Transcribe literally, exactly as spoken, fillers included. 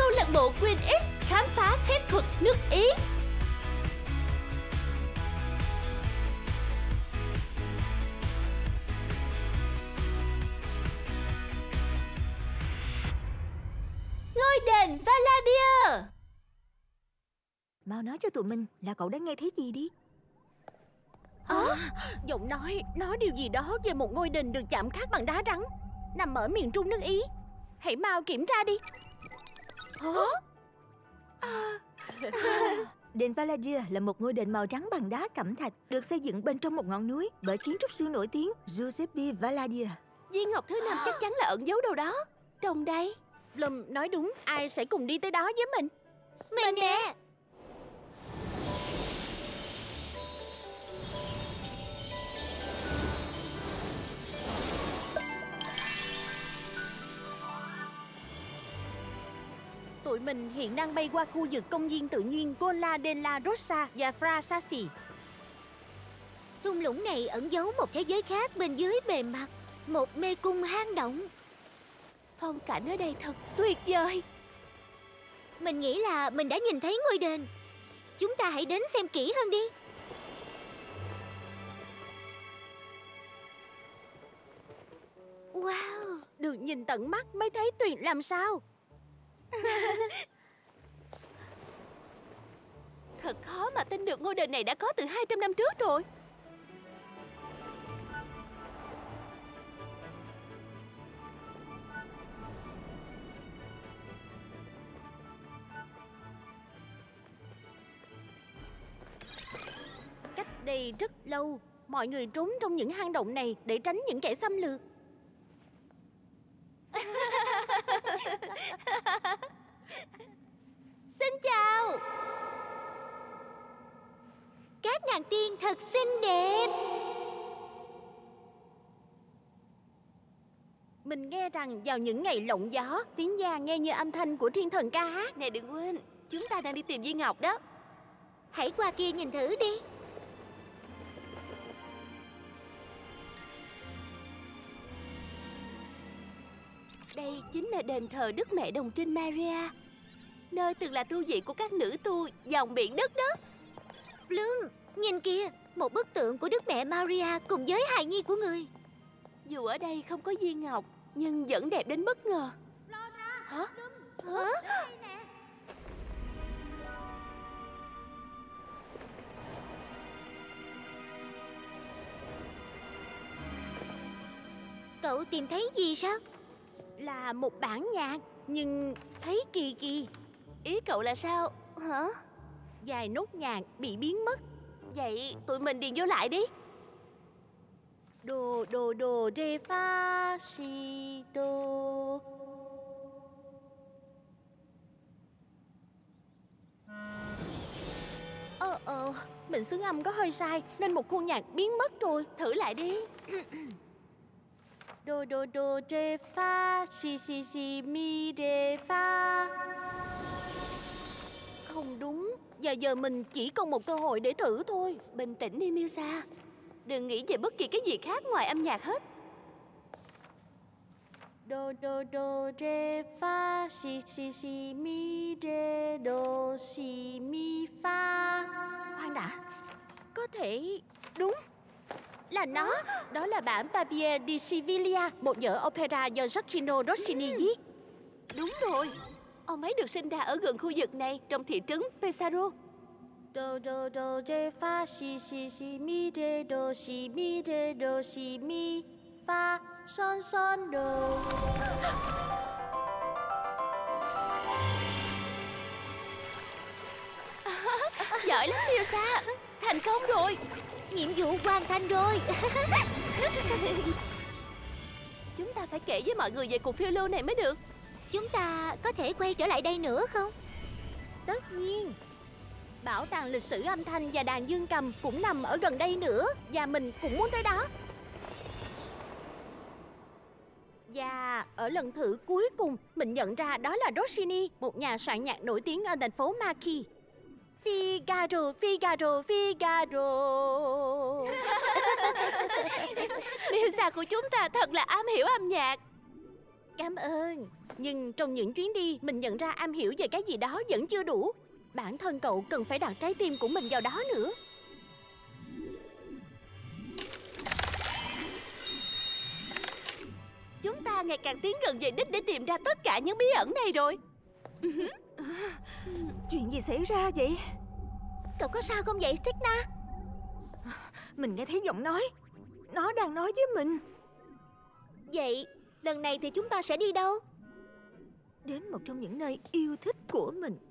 Câu lạc bộ Queen X khám phá phép thuật nước Ý. Ngôi đền Valladia. Mau nói cho tụi mình là cậu đã nghe thấy gì đi. À, giọng nói nói điều gì đó về một ngôi đền được chạm khắc bằng đá trắng, nằm ở miền trung nước Ý. Hãy mau kiểm tra đi. Hả? À. Đền Valladia là một ngôi đền màu trắng bằng đá cẩm thạch, được xây dựng bên trong một ngọn núi bởi kiến trúc sư nổi tiếng Giuseppe Valladia. Viên ngọc thứ năm chắc chắn là ẩn giấu đâu đó trong đây. Plum nói đúng, ai sẽ cùng đi tới đó với mình? Mình, mình nè. Tụi mình hiện đang bay qua khu vực công viên tự nhiên Colla della Rosa và Fra Sassi. Thung lũng này ẩn giấu một thế giới khác bên dưới bề mặt, một mê cung hang động. Phong cảnh ở đây thật tuyệt vời. Mình nghĩ là mình đã nhìn thấy ngôi đền. Chúng ta hãy đến xem kỹ hơn đi. Wow, được nhìn tận mắt mới thấy tuyệt làm sao. Thật khó mà tin được ngôi đền này đã có từ hai trăm năm trước rồi. Cách đây rất lâu, mọi người trốn trong những hang động này để tránh những kẻ xâm lược. Xin chào. Các nàng tiên thật xinh đẹp. Mình nghe rằng vào những ngày lộng gió, tiếng gia nghe như âm thanh của thiên thần ca hát. Nè đừng quên, chúng ta đang đi tìm viên ngọc đó. Hãy qua kia nhìn thử đi. Đây chính là đền thờ Đức Mẹ Đồng Trinh Maria, nơi từng là tu viện của các nữ tu dòng biển đất đó. Bloom, nhìn kìa, một bức tượng của Đức Mẹ Maria cùng với hài nhi của người. Dù ở đây không có viên ngọc, nhưng vẫn đẹp đến bất ngờ. Hả? Hả? Cậu tìm thấy gì sao? Là một bản nhạc, nhưng thấy kỳ kỳ. Ý cậu là sao? Hả? Vài nốt nhạc bị biến mất. Vậy tụi mình điền vô lại đi. Do, do, do, re, fa, si, do. Ờ, ờ, mình xứng âm có hơi sai nên một khuôn nhạc biến mất rồi. Thử lại đi. Do, do, do, re, fa, si, si, si, mi, re, fa. Không đúng. Và giờ mình chỉ còn một cơ hội để thử thôi. Bình tĩnh đi Milsa. Đừng nghĩ về bất kỳ cái gì khác ngoài âm nhạc hết. Do, do, do, re, fa, si, si, si, mi, re, do, si, mi, fa. Khoan đã. Có thể... Đúng. Là nó. Đó là bản Papier di Siviglia, một vở opera do Gioacchino Rossini viết. Đúng rồi. Ông ấy được sinh ra ở gần khu vực này, trong thị trấn Pesaro. Do, do, do, re, fa, si, si, si, mi, re, do, si, mi, re, do, si, mi, fa, son, son, do. Giỏi lắm Milsa. Thành công rồi. Nhiệm vụ hoàn thành rồi. Chúng ta phải kể với mọi người về cuộc phiêu lưu này mới được. Chúng ta có thể quay trở lại đây nữa không? Tất nhiên. Bảo tàng lịch sử âm thanh và đàn dương cầm cũng nằm ở gần đây nữa. Và mình cũng muốn tới đó. Và ở lần thử cuối cùng, mình nhận ra đó là Rossini, một nhà soạn nhạc nổi tiếng ở thành phố Marchi. Figaro, Figaro, Figaro. Milsa của chúng ta thật là am hiểu âm nhạc. Cảm ơn. Nhưng trong những chuyến đi, mình nhận ra am hiểu về cái gì đó vẫn chưa đủ. Bản thân cậu cần phải đặt trái tim của mình vào đó nữa. Chúng ta ngày càng tiến gần về đích để tìm ra tất cả những bí ẩn này rồi. Chuyện gì xảy ra vậy? Cậu có sao không vậy, Techna? Mình nghe thấy giọng nói. Nó đang nói với mình. Vậy, lần này thì chúng ta sẽ đi đâu? Đến một trong những nơi yêu thích của mình.